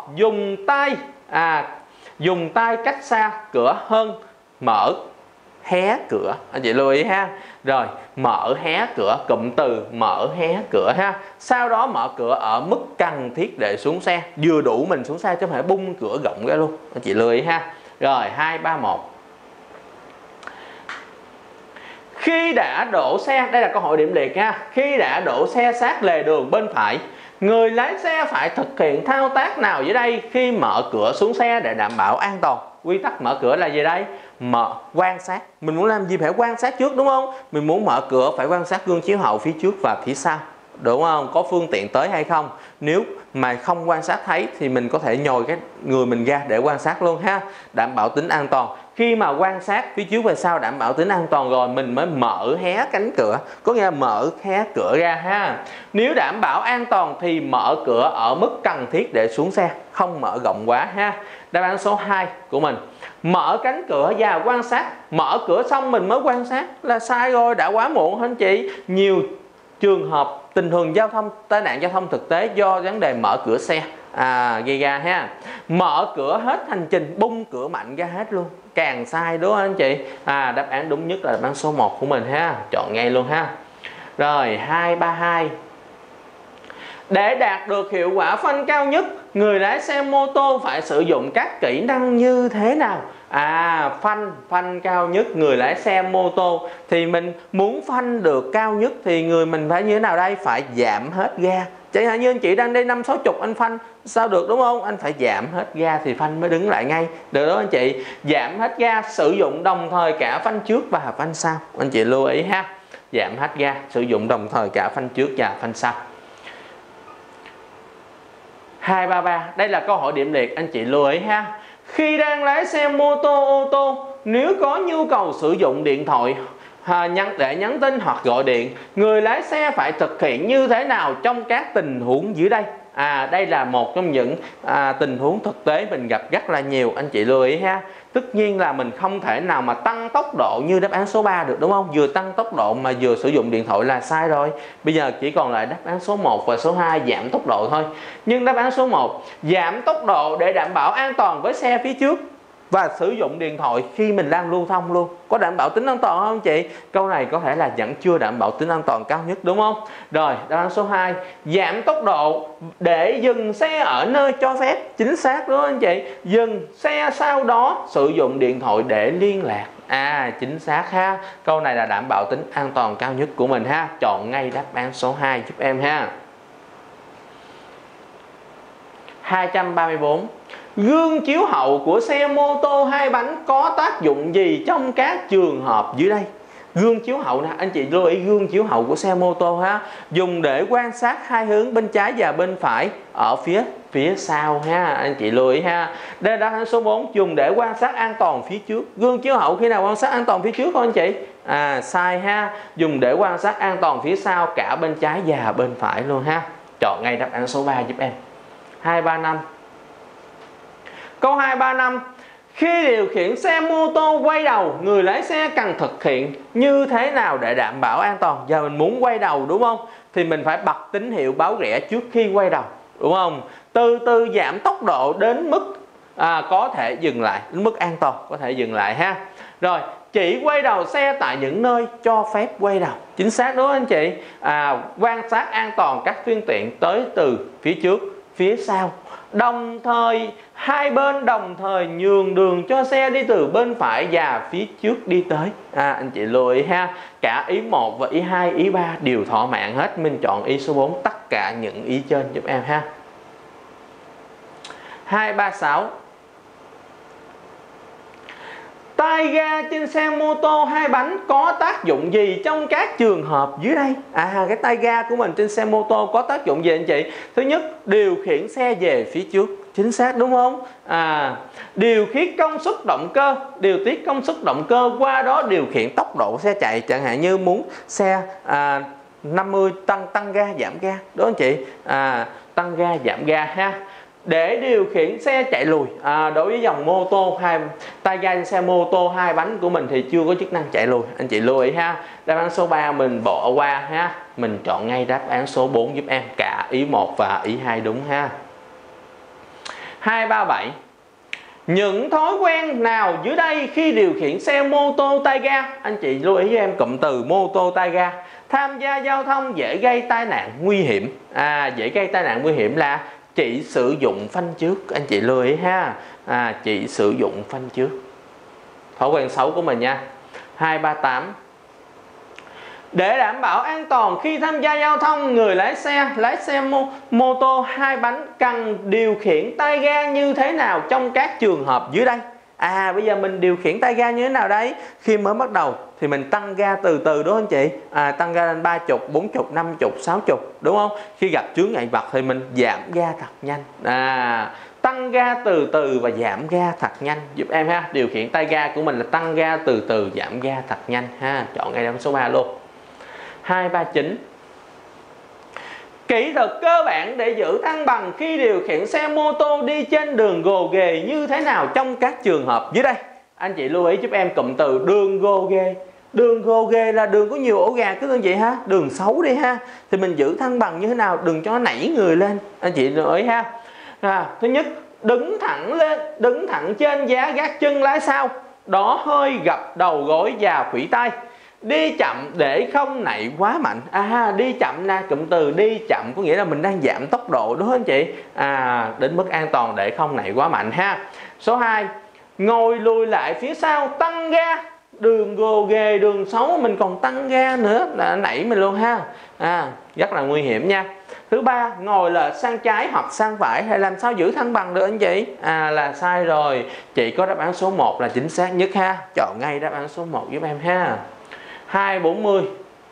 dùng tay cách xa cửa hơn mở hé cửa, anh chị lưu ý ha. Rồi mở hé cửa, cụm từ mở hé cửa ha. Sau đó mở cửa ở mức cần thiết để xuống xe, vừa đủ mình xuống xe chứ không phải bung cửa rộng ra luôn, anh chị lưu ý ha. Rồi 231. Khi đã đổ xe, đây là câu hỏi điểm liệt ha. Khi đã đổ xe sát lề đường bên phải, người lái xe phải thực hiện thao tác nào dưới đây khi mở cửa xuống xe để đảm bảo an toàn? Quy tắc mở cửa là gì đây? Quan sát. Mình muốn làm gì phải quan sát trước đúng không? Mình muốn mở cửa phải quan sát gương chiếu hậu phía trước và phía sau, đúng không? Có phương tiện tới hay không? Nếu mà không quan sát thấy thì mình có thể nhồi cái người mình ra để quan sát luôn ha, đảm bảo tính an toàn. Khi mà quan sát phía trước và sau đảm bảo tính an toàn rồi mình mới mở hé cánh cửa, có nghĩa là mở hé cửa ra ha. Nếu đảm bảo an toàn thì mở cửa ở mức cần thiết để xuống xe, không mở rộng quá ha. Đáp án số 2 của mình, mở cánh cửa và quan sát. Mở cửa xong mình mới quan sát là sai rồi, đã quá muộn anh chị. Nhiều trường hợp tình huống giao thông, tai nạn giao thông thực tế do vấn đề mở cửa xe gây ra ha. Mở cửa hết hành trình, bung cửa mạnh ra hết luôn, càng sai đúng không anh chị? Đáp án đúng nhất là đáp án số 1 của mình ha, chọn ngay luôn ha. Rồi 232. Để đạt được hiệu quả phanh cao nhất, người lái xe mô tô phải sử dụng các kỹ năng như thế nào? Phanh cao nhất, người lái xe mô tô thì mình muốn phanh được cao nhất thì mình phải như thế nào đây? Phải giảm hết ga. Chẳng hạn như anh chị đang đây 50-60 anh phanh sao được đúng không? Anh phải giảm hết ga thì phanh mới đứng lại ngay, được đó anh chị. Giảm hết ga, sử dụng đồng thời cả phanh trước và phanh sau, anh chị lưu ý ha. Giảm hết ga, sử dụng đồng thời cả phanh trước và phanh sau. 233. Đây là câu hỏi điểm liệt, anh chị lưu ý ha. Khi đang lái xe mô tô, ô tô, nếu có nhu cầu sử dụng điện thoại để nhắn tin hoặc gọi điện, người lái xe phải thực hiện như thế nào trong các tình huống dưới đây? Đây là một trong những tình huống thực tế mình gặp rất là nhiều, anh chị lưu ý ha. Tất nhiên là mình không thể nào mà tăng tốc độ như đáp án số 3 được đúng không? Vừa tăng tốc độ mà vừa sử dụng điện thoại là sai rồi. Bây giờ chỉ còn lại đáp án số 1 và số 2 giảm tốc độ thôi. Nhưng đáp án số 1 giảm tốc độ để đảm bảo an toàn với xe phía trước và sử dụng điện thoại khi mình đang lưu thông luôn, có đảm bảo tính an toàn không chị? Câu này có thể là vẫn chưa đảm bảo tính an toàn cao nhất đúng không? Rồi đáp án số 2 giảm tốc độ để dừng xe ở nơi cho phép, chính xác đúng không anh chị? Dừng xe sau đó sử dụng điện thoại để liên lạc, chính xác ha. Câu này là đảm bảo tính an toàn cao nhất của mình ha, chọn ngay đáp án số 2 giúp em ha. 234. Gương chiếu hậu của xe mô tô hai bánh có tác dụng gì trong các trường hợp dưới đây? Gương chiếu hậu nè, anh chị lưu ý gương chiếu hậu của xe mô tô ha, dùng để quan sát hai hướng bên trái và bên phải ở phía phía sau ha, anh chị lưu ý ha. Đây là đáp án số 4, dùng để quan sát an toàn phía trước. Gương chiếu hậu khi nào quan sát an toàn phía trước không anh chị? Sai ha, dùng để quan sát an toàn phía sau cả bên trái và bên phải luôn ha. Chọn ngay đáp án số 3 giúp em. 235. Câu 235. Khi điều khiển xe mô tô quay đầu, người lái xe cần thực hiện như thế nào để đảm bảo an toàn? Giờ mình muốn quay đầu đúng không? Thì mình phải bật tín hiệu báo rẽ trước khi quay đầu, đúng không? Từ từ giảm tốc độ đến mức có thể dừng lại, đến mức an toàn có thể dừng lại ha. Rồi, chỉ quay đầu xe tại những nơi cho phép quay đầu. Chính xác đúng không anh chị? Quan sát an toàn các phương tiện tới từ phía trước, phía sau. Đồng thời hai bên đồng thời nhường đường cho xe đi từ bên phải và phía trước đi tới. Anh chị lưu ý ha. Cả ý 1 và ý 2, ý 3 đều thỏa mãn hết. Mình chọn ý số 4 tất cả những ý trên giúp em ha. 236. Tay ga trên xe mô tô hai bánh có tác dụng gì trong các trường hợp dưới đây? Cái tay ga của mình trên xe mô tô có tác dụng gì anh chị? Thứ nhất, điều khiển xe về phía trước. Chính xác đúng không? Điều khiển công suất động cơ, điều tiết công suất động cơ, qua đó điều khiển tốc độ xe chạy. Chẳng hạn như muốn xe 50 tăng ga giảm ga, đúng không anh chị? Tăng ga giảm ga ha. Để điều khiển xe chạy lùi, đối với dòng mô tô tay ga trên xe mô tô hai bánh của mình thì chưa có chức năng chạy lùi, anh chị lưu ý ha. Đáp án số 3 mình bỏ qua ha, mình chọn ngay đáp án số 4 giúp em, cả ý 1 và ý 2 đúng ha. 237. Những thói quen nào dưới đây khi điều khiển xe mô tô tay ga? Anh chị lưu ý với em cụm từ mô tô tay ga. Tham gia giao thông dễ gây tai nạn nguy hiểm. Dễ gây tai nạn nguy hiểm là chỉ sử dụng phanh trước, anh chị lưu ý ha. Chỉ sử dụng phanh trước. Thói quen xấu của mình nha. 238. Để đảm bảo an toàn khi tham gia giao thông, người lái xe mô tô hai bánh cần điều khiển tay ga như thế nào trong các trường hợp dưới đây? Bây giờ mình điều khiển tay ga như thế nào đấy? Khi mới bắt đầu thì mình tăng ga từ từ đúng không anh chị? Tăng ga lên 30, 40, 50, 60 đúng không? Khi gặp chướng ngại vật thì mình giảm ga thật nhanh. Tăng ga từ từ và giảm ga thật nhanh giúp em ha. Điều khiển tay ga của mình là tăng ga từ từ, giảm ga thật nhanh ha. Chọn ngay đáp án số 3 luôn. 239. Kỹ thuật cơ bản để giữ thăng bằng khi điều khiển xe mô tô đi trên đường gồ ghề như thế nào trong các trường hợp dưới đây? Anh chị lưu ý giúp em cụm từ đường gồ ghề. Đường gồ ghề là đường có nhiều ổ gà cứ như vậy ha, đường xấu đi ha. Thì mình giữ thăng bằng như thế nào? Đừng cho nó nảy người lên, anh chị lưu ý ha. Thứ nhất, đứng thẳng lên, đứng thẳng trên giá gác chân lái sau, đó hơi gập đầu gối và khuỷu tay. Đi chậm để không nảy quá mạnh. Đi chậm là cụm từ đi chậm có nghĩa là mình đang giảm tốc độ đúng không anh chị? Đến mức an toàn để không nảy quá mạnh ha. Số 2, ngồi lùi lại phía sau tăng ga. Đường gồ ghề, đường xấu mình còn tăng ga nữa là nảy mình luôn ha. Rất là nguy hiểm nha. Thứ 3, ngồi là sang trái hoặc sang phải, hay làm sao giữ thăng bằng được anh chị? Là sai rồi. Chỉ có đáp án số 1 là chính xác nhất ha. Chọn ngay đáp án số 1 giúp em ha. 240.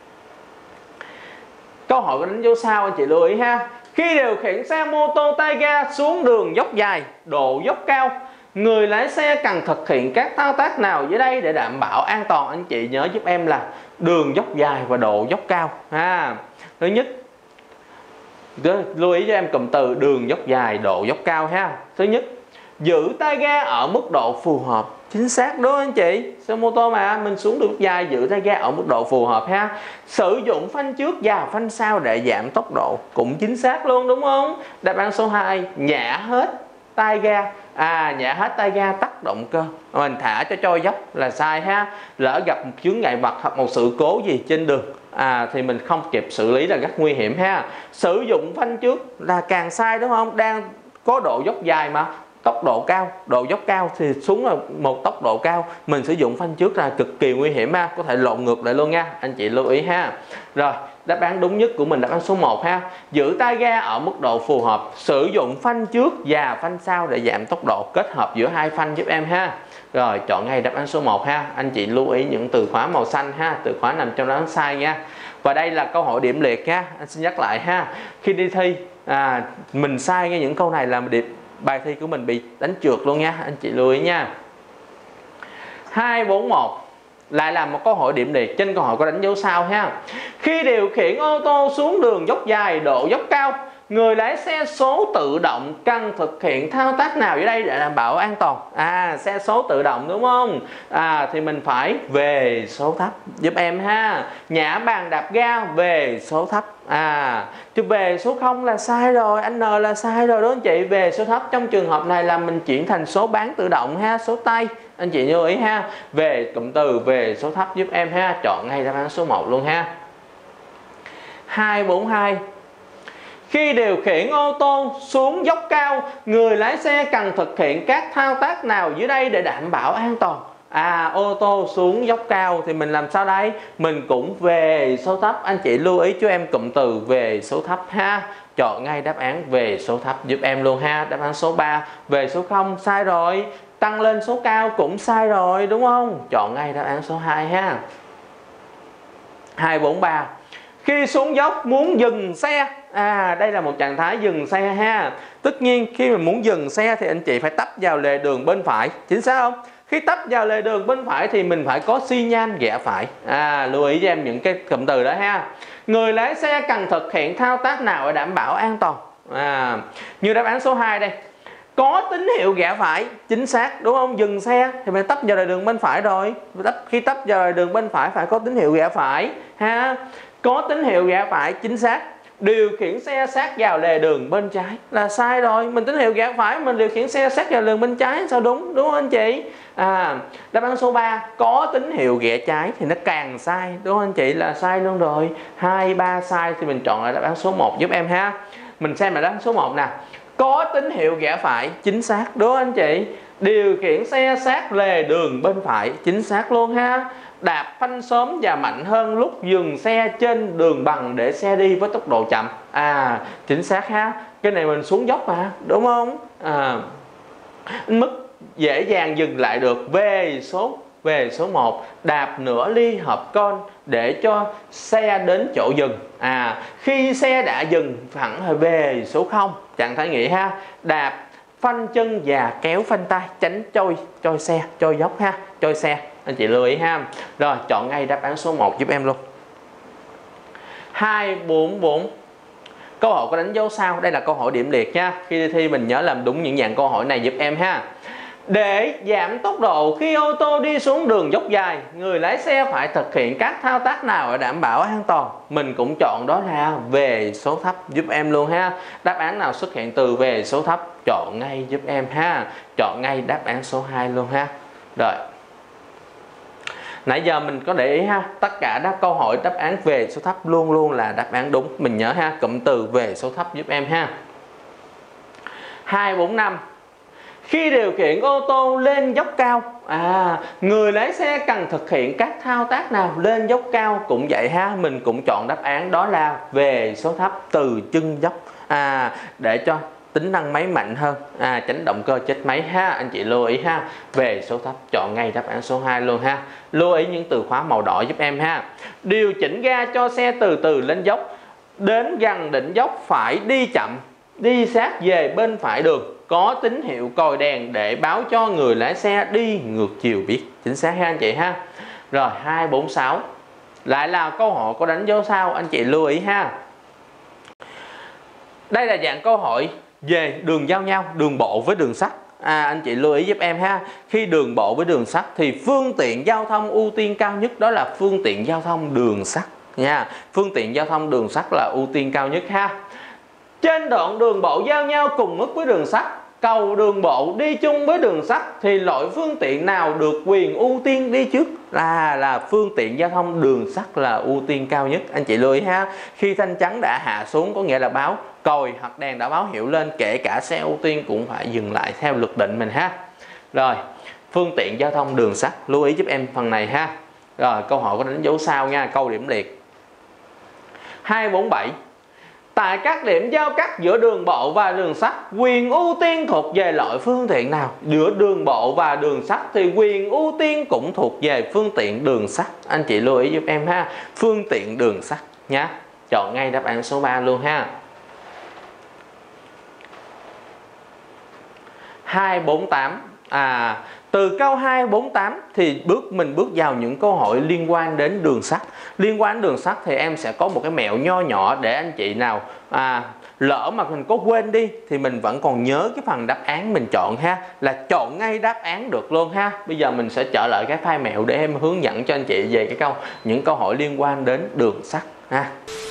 Câu hỏi có đánh dấu sao anh chị lưu ý ha. Khi điều khiển xe mô tô tay ga xuống đường dốc dài, độ dốc cao, người lái xe cần thực hiện các thao tác nào dưới đây để đảm bảo an toàn? Anh chị nhớ giúp em là đường dốc dài và độ dốc cao ha. Thứ nhất, lưu ý cho em cụm từ đường dốc dài, độ dốc cao ha. Thứ nhất, giữ tay ga ở mức độ phù hợp. Chính xác đúng không anh chị? Xe mô tô mà mình xuống đường dài, giữ tay ga ở mức độ phù hợp ha. Sử dụng phanh trước và phanh sau để giảm tốc độ, cũng chính xác luôn đúng không? Đáp án số 2, nhả hết tay ga. Nhả hết tay ga tắt động cơ, mình thả cho trôi dốc là sai ha. Lỡ gặp một chướng ngại vật hoặc một sự cố gì trên đường thì mình không kịp xử lý là rất nguy hiểm ha. Sử dụng phanh trước là càng sai đúng không? Đang có độ dốc dài mà tốc độ cao, độ dốc cao thì xuống là một tốc độ cao, mình sử dụng phanh trước là cực kỳ nguy hiểm ha, có thể lộn ngược lại luôn nha, anh chị lưu ý ha. Rồi, đáp án đúng nhất của mình đáp án số 1 ha. Giữ tay ga ở mức độ phù hợp, sử dụng phanh trước và phanh sau để giảm tốc độ, kết hợp giữa hai phanh giúp em ha. Rồi, chọn ngay đáp án số 1 ha. Anh chị lưu ý những từ khóa màu xanh ha, từ khóa nằm trong đáp án sai nha. Và đây là câu hỏi điểm liệt ha, anh xin nhắc lại ha. Khi đi thi mình sai ngay những câu này là bài thi của mình bị đánh trượt luôn nha, anh chị lưu ý nha. 241 lại là một câu hỏi điểm liệt, trên câu hỏi có đánh dấu sao ha. Khi điều khiển ô tô xuống đường dốc dài, độ dốc cao, người lái xe số tự động cần thực hiện thao tác nào dưới đây để đảm bảo an toàn? Xe số tự động đúng không? Thì mình phải về số thấp giúp em ha. Nhả bàn đạp ga về số thấp. Chứ về số 0 là sai rồi, anh N là sai rồi đó anh chị. Về số thấp trong trường hợp này là mình chuyển thành số bán tự động ha, số tay. Anh chị lưu ý ha. Về cụm từ về số thấp giúp em ha. Chọn ngay đáp án số 1 luôn ha. 242 khi điều khiển ô tô xuống dốc cao, người lái xe cần thực hiện các thao tác nào dưới đây để đảm bảo an toàn? Ô tô xuống dốc cao thì mình làm sao đây? Mình cũng về số thấp. Anh chị lưu ý cho em cụm từ về số thấp ha. Chọn ngay đáp án về số thấp giúp em luôn ha. Đáp án số 3 về số 0 sai rồi. Tăng lên số cao cũng sai rồi đúng không? Chọn ngay đáp án số 2 ha. 243 khi xuống dốc muốn dừng xe, đây là một trạng thái dừng xe ha. Tất nhiên khi mình muốn dừng xe thì anh chị phải tấp vào lề đường bên phải, chính xác không? Khi tấp vào lề đường bên phải thì mình phải có xi nhan rẽ phải. Lưu ý cho em những cái cụm từ đó ha. Người lái xe cần thực hiện thao tác nào để đảm bảo an toàn? Như đáp án số 2 đây. Có tín hiệu rẽ phải, chính xác đúng không? Dừng xe thì mình tấp vào lề đường bên phải rồi. Khi tấp vào lề đường bên phải phải có tín hiệu rẽ phải ha. Có tín hiệu rẽ phải, chính xác. Điều khiển xe sát vào lề đường bên trái là sai rồi. Mình tín hiệu rẽ phải, mình điều khiển xe sát vào lề đường bên trái sao đúng không anh chị? Đáp án số 3 có tín hiệu rẽ trái thì nó càng sai đúng không anh chị? Là sai luôn rồi. 2, 3 sai thì mình chọn lại đáp án số 1 giúp em ha. Mình xem là đáp án số 1 nè. Có tín hiệu rẽ phải, chính xác đúng không anh chị? Điều khiển xe sát lề đường bên phải, chính xác luôn ha. Đạp phanh sớm và mạnh hơn lúc dừng xe trên đường bằng để xe đi với tốc độ chậm. Chính xác ha. Cái này mình xuống dốc mà, đúng không? Mức dễ dàng dừng lại được về số 1. Đạp nửa ly hợp con để cho xe đến chỗ dừng. Khi xe đã dừng hẳn về số 0. Trạng thái nghỉ ha. Đạp phanh chân và kéo phanh tay tránh trôi xe, trôi dốc ha, trôi xe. Anh chị lưu ý ha. Rồi chọn ngay đáp án số 1 giúp em luôn. 244 câu hỏi có đánh dấu sao? Đây là câu hỏi điểm liệt nha. Khi đi thi mình nhớ làm đúng những dạng câu hỏi này giúp em ha. Để giảm tốc độ khi ô tô đi xuống đường dốc dài, người lái xe phải thực hiện các thao tác nào để đảm bảo an toàn? Mình cũng chọn đó là về số thấp giúp em luôn ha. Đáp án nào xuất hiện từ về số thấp chọn ngay giúp em ha. Chọn ngay đáp án số 2 luôn ha. Rồi. Nãy giờ mình có để ý ha, tất cả các câu hỏi đáp án về số thấp luôn luôn là đáp án đúng. Mình nhớ ha, cụm từ về số thấp giúp em ha. 245 khi điều khiển ô tô lên dốc cao, người lái xe cần thực hiện các thao tác nào? Lên dốc cao cũng vậy ha, mình cũng chọn đáp án đó là về số thấp từ chân dốc, để cho tính năng máy mạnh hơn, tránh động cơ chết máy ha. Anh chị lưu ý ha. Về số thấp chọn ngay đáp án số 2 luôn ha. Lưu ý những từ khóa màu đỏ giúp em ha. Điều chỉnh ga cho xe từ từ lên dốc. Đến gần đỉnh dốc phải đi chậm, đi sát về bên phải đường. Có tín hiệu còi đèn để báo cho người lái xe đi ngược chiều biết. Chính xác ha anh chị ha. Rồi 246 lại là câu hỏi có đánh dấu sao? Anh chị lưu ý ha. Đây là dạng câu hỏi về đường giao nhau, đường bộ với đường sắt. Anh chị lưu ý giúp em ha. Khi đường bộ với đường sắt thì phương tiện giao thông ưu tiên cao nhất đó là phương tiện giao thông đường sắt nha. Phương tiện giao thông đường sắt là ưu tiên cao nhất ha. Trên đoạn đường bộ giao nhau cùng mức với đường sắt, cầu đường bộ đi chung với đường sắt thì loại phương tiện nào được quyền ưu tiên đi trước? Là phương tiện giao thông đường sắt là ưu tiên cao nhất. Anh chị lưu ý ha. Khi thanh chắn đã hạ xuống có nghĩa là báo còi hoặc đèn đã báo hiệu lên, kể cả xe ưu tiên cũng phải dừng lại theo luật định mình ha. Rồi, phương tiện giao thông đường sắt, lưu ý giúp em phần này ha. Rồi, câu hỏi có đánh dấu sao nha, câu điểm liệt. 247 tại các điểm giao cắt giữa đường bộ và đường sắt, quyền ưu tiên thuộc về loại phương tiện nào? Giữa đường bộ và đường sắt thì quyền ưu tiên cũng thuộc về phương tiện đường sắt. Anh chị lưu ý giúp em ha. Phương tiện đường sắt nhá. Chọn ngay đáp án số 3 luôn ha. 248. Từ câu 248 thì mình bước vào những câu hỏi liên quan đến đường sắt. Liên quan đến đường sắt thì em sẽ có một cái mẹo nho nhỏ để anh chị nào lỡ mà mình có quên đi thì mình vẫn còn nhớ cái phần đáp án mình chọn ha, là chọn ngay đáp án được luôn ha. Bây giờ mình sẽ trở lại cái file mẹo để em hướng dẫn cho anh chị về những câu hỏi liên quan đến đường sắt ha.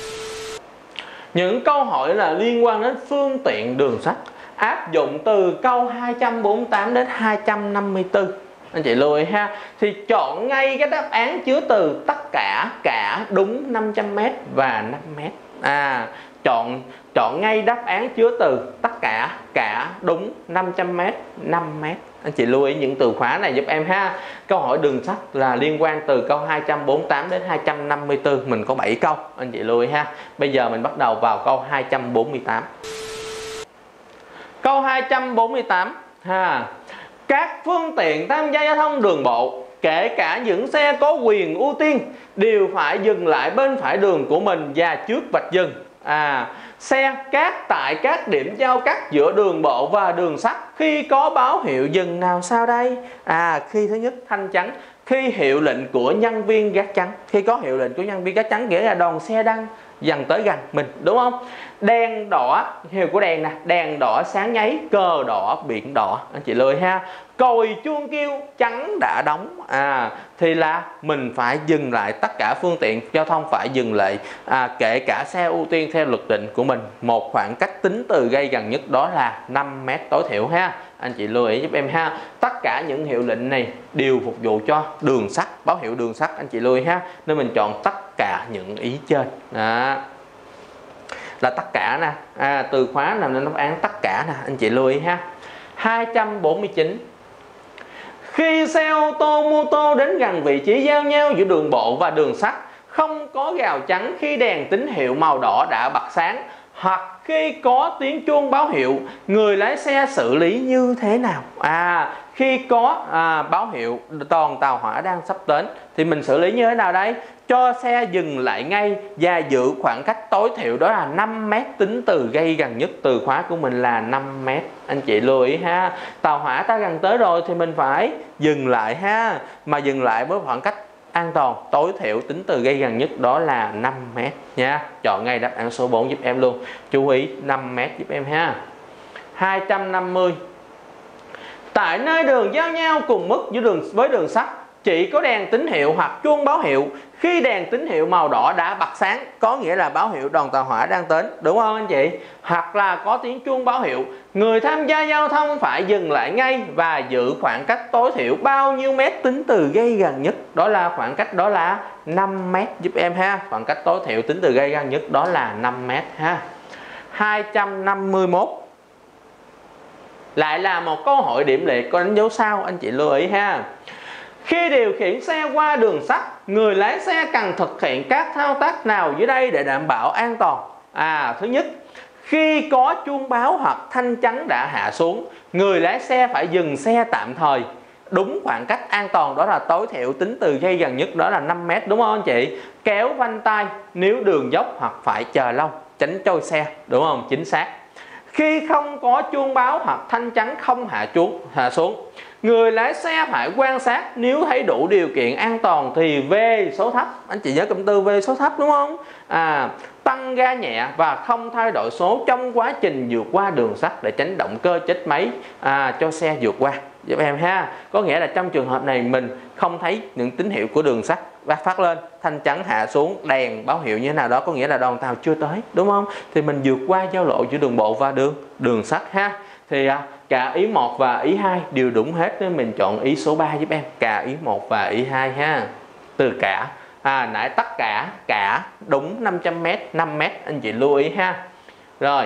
Những câu hỏi là liên quan đến phương tiện đường sắt áp dụng từ câu 248 đến 254. Anh chị lưu ý ha. Thì chọn ngay cái đáp án chứa từ tất cả, cả, đúng, 500m và 5m. Chọn ngay đáp án chứa từ tất cả, đúng, 500m, 5m. Anh chị lưu ý những từ khóa này giúp em ha. Câu hỏi đường sắt là liên quan từ câu 248 đến 254. Mình có 7 câu. Anh chị lưu ý ha. Bây giờ mình bắt đầu vào câu 248. Câu 248 ha. Các phương tiện tham gia giao thông đường bộ, kể cả những xe có quyền ưu tiên, đều phải dừng lại bên phải đường của mình và trước vạch dừng. Xe cát tại các điểm giao cắt giữa đường bộ và đường sắt khi có báo hiệu dừng nào sau đây? Khi thứ nhất thanh chắn, khi hiệu lệnh của nhân viên gác chắn. Khi có hiệu lệnh của nhân viên gác chắn nghĩa là đoàn xe đang dần tới gần mình, đúng không? Đèn đỏ, hiệu của đèn nè, đèn đỏ sáng nháy, cờ đỏ, biển đỏ. Anh chị lưu ý ha. Còi chuông kêu, chắn đã đóng. Thì là mình phải dừng lại, tất cả phương tiện giao thông phải dừng lại, kể cả xe ưu tiên theo luật định của mình. Một khoảng cách tính từ gây gần nhất đó là 5m tối thiểu ha. Anh chị lưu ý giúp em ha. Tất cả những hiệu lệnh này đều phục vụ cho đường sắt, báo hiệu đường sắt. Anh chị lưu ý ha. Nên mình chọn tất cả những ý trên. Là tất cả nè. Từ khóa nằm lên đáp án tất cả nè. Anh chị lưu ý ha. 249. Khi xe ô tô, mô tô đến gần vị trí giao nhau giữa đường bộ và đường sắt, không có rào chắn khi đèn tín hiệu màu đỏ đã bật sáng, hoặc khi có tiếng chuông báo hiệu, người lái xe xử lý như thế nào? Khi có báo hiệu đoàn tàu hỏa đang sắp đến thì mình xử lý như thế nào đây? Cho xe dừng lại ngay và giữ khoảng cách tối thiểu đó là 5m tính từ gây gần nhất. Từ khóa của mình là 5m. Anh chị lưu ý ha. Tàu hỏa ta gần tới rồi thì mình phải dừng lại ha. Mà dừng lại với khoảng cách an toàn tối thiểu tính từ gây gần nhất đó là 5m nha. Chọn ngay đáp án số 4 giúp em luôn. Chú ý 5m giúp em ha. 250. Tại nơi đường giao nhau cùng mức với đường sắt, chỉ có đèn tín hiệu hoặc chuông báo hiệu. Khi đèn tín hiệu màu đỏ đã bật sáng, có nghĩa là báo hiệu đoàn tàu hỏa đang đến, đúng không anh chị? Hoặc là có tiếng chuông báo hiệu, người tham gia giao thông phải dừng lại ngay và giữ khoảng cách tối thiểu bao nhiêu mét tính từ gây gần nhất? Đó là khoảng cách đó là 5m giúp em ha. Khoảng cách tối thiểu tính từ gây gần nhất đó là 5m ha. 251. Lại là một câu hỏi điểm liệt có đánh dấu sao, anh chị lưu ý ha. Khi điều khiển xe qua đường sắt, người lái xe cần thực hiện các thao tác nào dưới đây để đảm bảo an toàn? Thứ nhất, khi có chuông báo hoặc thanh chắn đã hạ xuống, người lái xe phải dừng xe tạm thời. Đúng khoảng cách an toàn đó là tối thiểu tính từ gây gần nhất đó là 5m, đúng không anh chị? Kéo phanh tay nếu đường dốc hoặc phải chờ lâu, tránh trôi xe, đúng không? Chính xác. Khi không có chuông báo hoặc thanh chắn không hạ xuống, người lái xe phải quan sát, nếu thấy đủ điều kiện an toàn thì V số thấp. Anh chị nhớ cụm từ V số thấp đúng không? Tăng ga nhẹ và không thay đổi số trong quá trình vượt qua đường sắt để tránh động cơ chết máy cho xe vượt qua giúp em ha. Có nghĩa là trong trường hợp này mình không thấy những tín hiệu của đường sắt phát lên, thanh chắn hạ xuống, đèn báo hiệu như thế nào đó, có nghĩa là đoàn tàu chưa tới, đúng không? Thì mình vượt qua giao lộ giữa đường bộ và đường sắt ha. Thì cả ý 1 và ý 2 đều đúng hết nên mình chọn ý số 3 giúp em. Cả ý 1 và ý 2 ha. Từ cả nãy tất cả đúng 500m, 5m anh chị lưu ý ha. Rồi.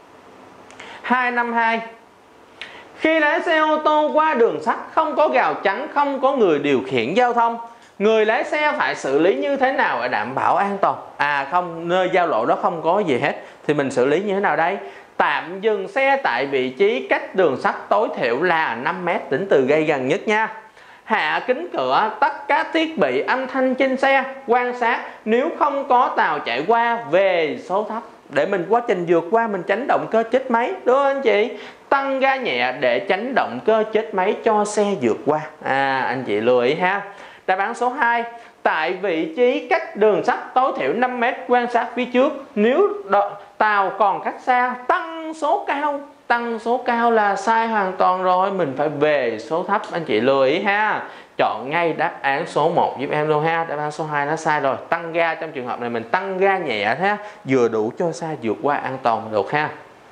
252. Khi lái xe ô tô qua đường sắt không có rào chắn, không có người điều khiển giao thông, người lái xe phải xử lý như thế nào để đảm bảo an toàn? Không, nơi giao lộ đó không có gì hết thì mình xử lý như thế nào đây? Tạm dừng xe tại vị trí cách đường sắt tối thiểu là 5m tính từ gây gần nhất nha. hạ kính cửa, tắt các thiết bị âm thanh trên xe, quan sát nếu không có tàu chạy qua, về số thấp để mình quá trình vượt qua mình tránh động cơ chết máy, đúng không anh chị? Tăng ga nhẹ để tránh động cơ chết máy cho xe vượt qua. Anh chị lưu ý ha. Đáp án số 2, tại vị trí cách đường sắt tối thiểu 5 m quan sát phía trước, nếu tàu còn cách xa tăng số cao. Tăng số cao là sai hoàn toàn rồi, mình phải về số thấp, anh chị lưu ý ha. Chọn ngay đáp án số 1 giúp em luôn ha. Đáp án số 2 nó sai rồi. Tăng ga trong trường hợp này mình tăng ga nhẹ ha, vừa đủ cho xe vượt qua an toàn được ha.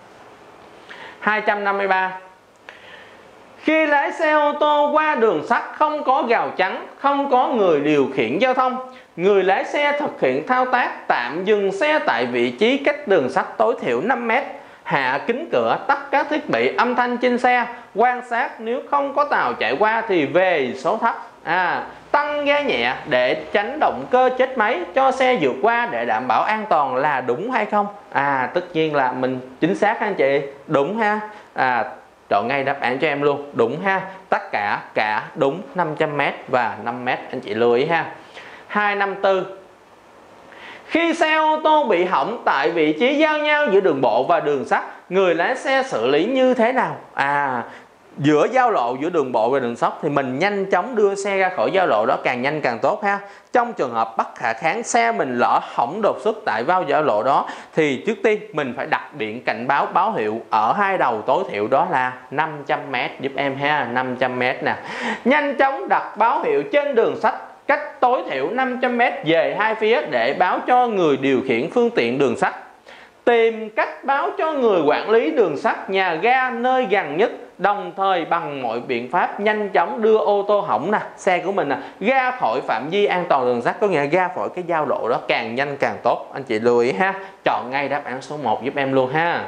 253. Khi lái xe ô tô qua đường sắt không có rào chắn, không có người điều khiển giao thông, người lái xe thực hiện thao tác tạm dừng xe tại vị trí cách đường sắt tối thiểu 5 m, hạ kính cửa, tắt các thiết bị âm thanh trên xe, quan sát nếu không có tàu chạy qua thì về số thấp. Tăng ga nhẹ để tránh động cơ chết máy cho xe vượt qua để đảm bảo an toàn là đúng hay không? Tất nhiên là mình chính xác anh chị, đúng ha. Chọn ngay đáp án cho em luôn, đúng ha. Tất cả đúng 500 m và 5 m, anh chị lưu ý ha. 254. Khi xe ô tô bị hỏng tại vị trí giao nhau giữa đường bộ và đường sắt, người lái xe xử lý như thế nào? Giữa giao lộ giữa đường bộ và đường sắt thì mình nhanh chóng đưa xe ra khỏi giao lộ đó, càng nhanh càng tốt ha. Trong trường hợp bất khả kháng xe mình lỡ hỏng đột xuất tại vào giao lộ đó thì trước tiên mình phải đặt biển cảnh báo báo hiệu ở hai đầu tối thiểu, đó là 500 m giúp em ha. 500 m nè. Nhanh chóng đặt báo hiệu trên đường sắt cách tối thiểu 500 m về hai phía để báo cho người điều khiển phương tiện đường sắt. Tìm cách báo cho người quản lý đường sắt, nhà ga nơi gần nhất, đồng thời bằng mọi biện pháp nhanh chóng đưa ô tô hỏng nè, xe của mình ra khỏi phạm vi an toàn đường sắt, có nghĩa là ra khỏi cái giao lộ đó càng nhanh càng tốt, anh chị lưu ý ha. Chọn ngay đáp án số 1 giúp em luôn ha.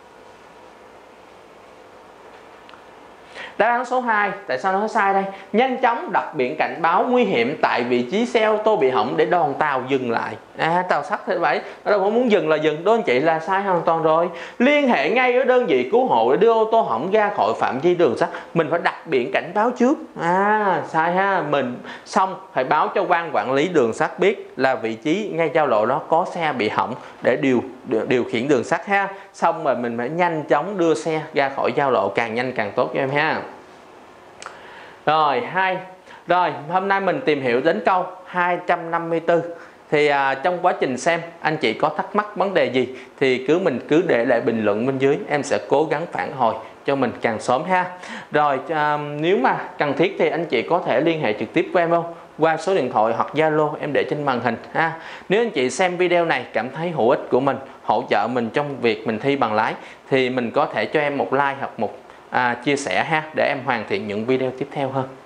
Đáp án số 2, tại sao nó sai đây? Nhanh chóng đặt biển cảnh báo nguy hiểm tại vị trí xe ô tô bị hỏng để đoàn tàu dừng lại. Tàu sắt thế vậy, ở đâu không muốn dừng là dừng, đó anh chị là sai hoàn toàn rồi. Liên hệ ngay với đơn vị cứu hộ để đưa ô tô hỏng ra khỏi phạm vi đường sắt, mình phải đặt biển cảnh báo trước. Sai ha, mình xong phải báo cho quan quản lý đường sắt biết là vị trí ngay giao lộ đó có xe bị hỏng để điều khiển đường sắt ha. Xong rồi mình phải nhanh chóng đưa xe ra khỏi giao lộ, càng nhanh càng tốt cho em ha. Rồi, hôm nay mình tìm hiểu đến câu 254. Thì trong quá trình xem anh chị có thắc mắc vấn đề gì thì cứ để lại bình luận bên dưới, em sẽ cố gắng phản hồi cho mình càng sớm ha. Rồi nếu mà cần thiết thì anh chị có thể liên hệ trực tiếp với em không? Qua số điện thoại hoặc Zalo em để trên màn hình ha. Nếu anh chị xem video này cảm thấy hữu ích của mình, hỗ trợ mình trong việc mình thi bằng lái thì mình có thể cho em một like hoặc một chia sẻ ha, để em hoàn thiện những video tiếp theo hơn.